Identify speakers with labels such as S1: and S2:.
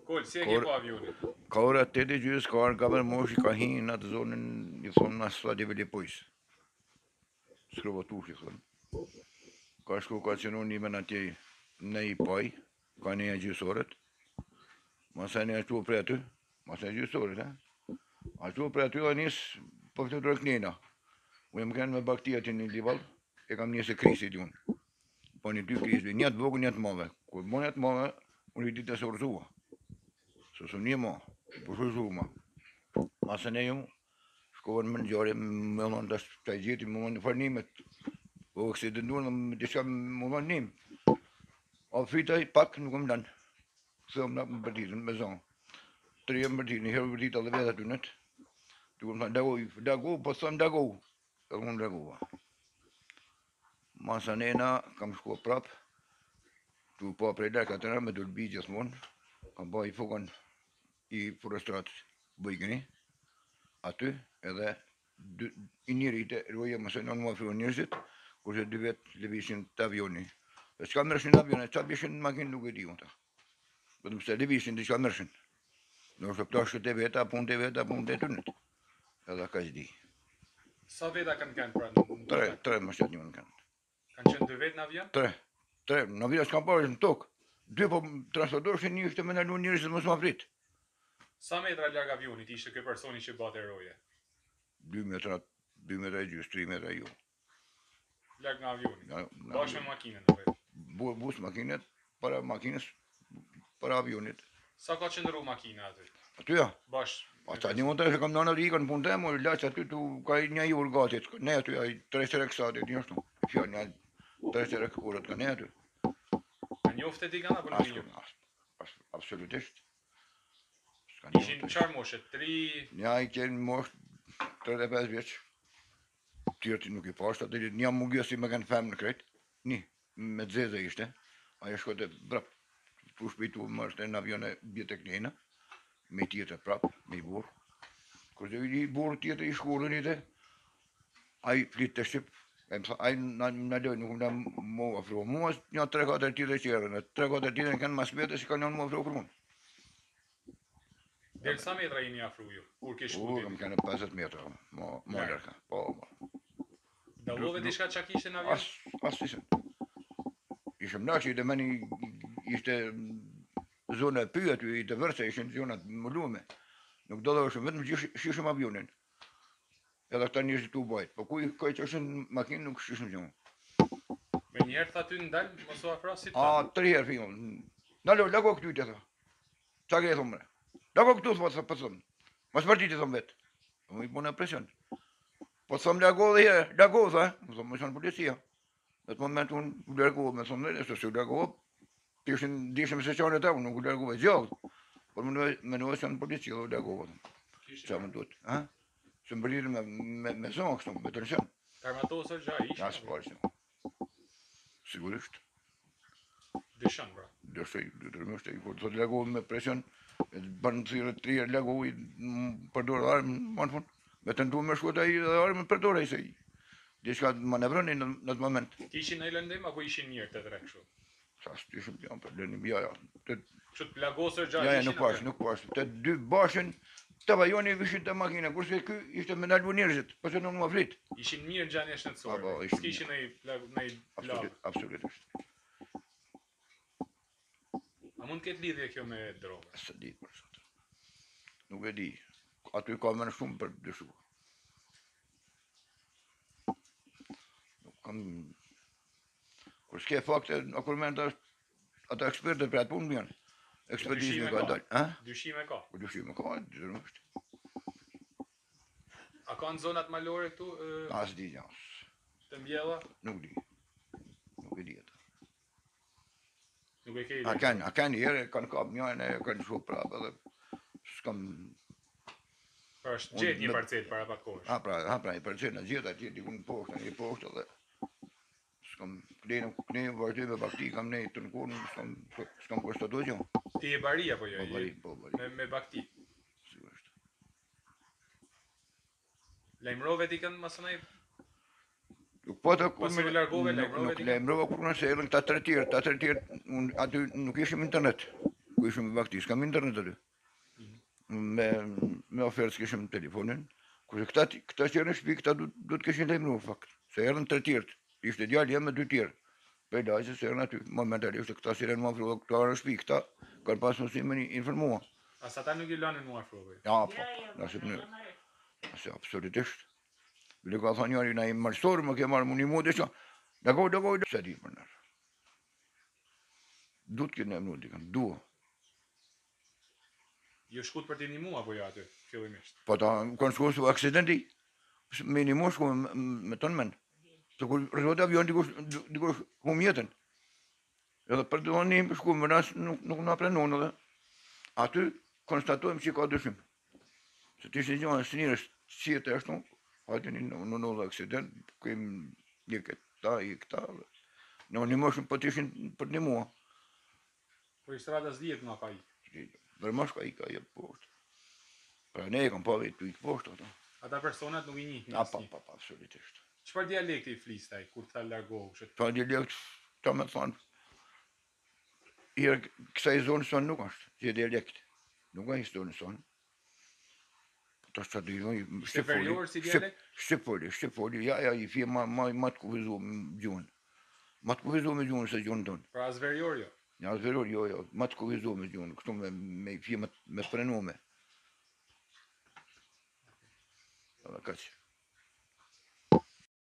S1: Kol, si e ke po avionit?
S2: Ka ora 8:30, ka arë kamer moshi, ka hinë në atë zonën, i thonë në stadi Velipojs. Skrova tushi, thonë. Ka shku ka qenë unë ime në atje në i paj, ka një gjysorët. Masa një ashtu për aty, masa gjysorët, ashtu për aty dhe njësë po të rëknina. Unë më kanë me baktia të një lival, e kam njëse krisit unë. Po një dy krisit, një të vogë, një të madhe. Kur më një të madhe, unë i ditë e sorëzua. Së së një ma, po shuzhu ma. Masa ne ju, shkohen më në gjare, më nënë të shtaj gjeti, më nënë farnimet. Po kësi të ndunë, më të shka më nënë njëm. A fritaj pak nuk më lanë. Thëm në bërtitën, me zonë. Të rjem bërtitën, një herë bërtita dhe vetë aty nëtë. Të këmë thënë, dago, po thëmë dago. E unë dagova. Masa nena, kam shko prapë. Tu po prej leka të në me dulbi gjithmonë. Kam ba i fukon i forestratës bëjkëni. Aty, edhe i njërite, roje mëse në më afru njërëzit, kurse 2 vetë levishin të avioni. Dhe qka mërshin në avione, qa bishin në makinë nuk e di unë ta. Vetëm se levishin dhe qka mërshin. Nështë plashkët e veta, punë të veta, punë të tënët. Edhe ka qdi.
S1: Sa veta kanë kanë pra në?
S2: Tre më shtet një më kanë.
S1: Kanë qenë 2 vetë në avion?
S2: Tre, në avion s'kam parë në tokë. 2 po transportorshin, një ishte me në lu njërës dhe më s'ma frit.
S1: Sa metra larg avionit ishte ky personi që bate eroje?
S2: 2 metra e gjysë, 3 metra ju.
S1: Larg nga avionit? Bashkë me makinën në vetë?
S2: Bus makinet, para makinës, para avionit.
S1: Sa ka qëndru makina aty?
S2: Aty ja?
S1: Bashkë.
S2: Ata një montaj që kam në në rikën punë të më, laqë aty tu ka një jurë gatit, ne aty, 3 qerek satit, një ashtu. Fjallë, një 3 qerek kurët ka ne aty.
S1: A njofte ti kanë apo nuk i njofte?
S2: Absolutisht.
S1: Ishin qarë moshe? 3?
S2: Nja i qenë mosh 35 vjeq. Tjerti nuk i pashtë, atë një mungjës si me kanë femë në kretë. Një, me dzeze ishte. Ajo shkote brap, pu shpitu më është në avione bjetë e knejna. Me tjetë prapë, me i burë. Kërse i burë tjetë i shkurën i te, a i flitë të shqipë. A i në lojë nuk më më afru. Mua një 3-4 tjetë qërën, 3-4 tjetë në kanë mas vete si ka një më afru për mund.
S1: Dherë sa metra jeni afru ju, kur ke shkutin?
S2: Kam kene 50 metra, më lërka.
S1: Dallove diçka qa kishte në avion?
S2: As isën. Ishëm nashë, i të meni, ishte zona e pyet, i të vërse, ishen zonat mëllume. Nuk do dhe është vetëm shishëm avionin. Edhe këta njështë tu bajt. Po kuj që është në makinë nuk shishëm që mu.
S1: Me njerë tha ty ndalë, mëso afra si të
S2: ta? 3 herë fillon. Nalo, lago këtu i të tha. Qa ke e thomë mre? Lago këtu thë për thëmë. Mas partit i thëmë vetë. Më i pune presion. Po thëmë lago dhe herë, lago tha. Më thëmë më shonë policia. Në të moment unë largo me thëmë dhe, se largo, dishëm se qanë e ta, unë nuk largove gjallë. Por më nëve që në policia dhe largove. Qa më duhet? Që më bërirë me zonë kështu, me tension.
S1: Karmatosër gja ishë?
S2: Ja, së parë që. Sigurisht.
S1: Dëshën, bra.
S2: Dëshëj, dërmështë, i kur të largohë me presion, banë të thirë 3 largohë i përdorë armë, më në fund. Me të ndu me shkota i dhe armë përdorë i se i. Dhe shka manevroni në të moment.
S1: Ti ishin në i lëndim, apo ishin njërë të tre kështu?
S2: Sa së të ishëm të janë për lëndim, ja.
S1: Që të plagosër gja
S2: ishin? Ja, nuk pashë. Të 2 bashën, të vajoni vishin të makina, kurse ky ishte me nalbu njerëzit, përse nuk më flit.
S1: Ishin mirë gjani e shëndësorë, s'kishin në i plagë.
S2: Absolutisht.
S1: A mund këtë lidhje kjo me droga?
S2: Së di për sot. Nuk e di. Aty ka me në shumë për dëshu. Nuk kam... Kur s'ke fakte, akurment ata ekspertët për atë punë më janë. Ekspedizme ka dalë.
S1: Dyshime ka?
S2: Dyshime ka, dërmështë.
S1: A ka në zonat malore këtu?
S2: As di, jas.
S1: Të mbjella?
S2: Nuk di. Nuk e di ata.
S1: Nuk e ke i
S2: A kanë njëre, kanë kap njëjnë, kanë shumë prapë edhe s'kam...
S1: Pra është gjetë një parcel para pak kohësh?
S2: Pra, një parcel në gjithë atje, dikun poshtë, një poshtë edhe... S'kam këne vazhdoj me bakti, kam ne të nëkurën, s'kam kështatu që.
S1: Ti e bari apo jo?
S2: Po bari.
S1: Me bakti?
S2: Sigurisht.
S1: Lajmërove ti kënë masënaj?
S2: Po të
S1: Pas u largove, lajmërove ti kënë?
S2: Lajmërove kur nëse edhe ta tre tjerë, aty nuk ishim internet. Nuk ishim vaktis, kam internet aty. Me ofertë s'kishim telefonin. Kurse këta që në shtëpi, këta du të kishin lajmëruar fakt. Se erdhën 3 tjerë. Ishte djalë jam me 2 tjerë. Për lajse se erdhën aty. Momentalisht këta si më afro, këta në shtëpi, këta kanë pas mundësi me informua.
S1: As ata nuk i lanin mua afrove.
S2: Ja, po, nëse mënyrë. Nëse absolutisht. Bile ka thonë njëri, na i marsorë, më ke marrë më një mu dhe që. Dëgoj, se di për nërë. Du të kënë e mënu dikën, dua.
S1: Jo shkut për t'i një mua, apo jo aty, fillimisht?
S2: Po ta, kanë shku së aksidenti. Me një mu shku me tonë men. Se kur rëzot avion, dikush hum jetën. Edhe për të një shku, më nësë nuk në aprenon edhe. Aty, konstatojmë që ka dëshim. Se të ishte një së njërës që jetë eshtu, hajtë në dhe aksident, këjmë një këta, në një moshën për të ishin për një mua.
S1: Po i stradas 10 nga ka i.
S2: Vërmash ka i poshtë. Pra ne e kam pa vetë të i poshtë ato.
S1: Ata personat nuk i njih një
S2: Pa, absolutisht.
S1: Çfarë dialekti i flistaj, kur ta largohu?
S2: Pa dialekt, ta me thonë, kësaj zonë sonë nuk është, që e dialekt. Nuk është zonë sonë. Ta që të dihoj, Shqipoli, ja, i fje ma të kufizu me gjuhën. Ma të kufizu me gjuhën se gjuhën tonë.
S1: Pra asverior jo?
S2: Ja, asverior jo, ma të kufizu me gjuhën, kështu me i fje me frenume. Edhe kaqë.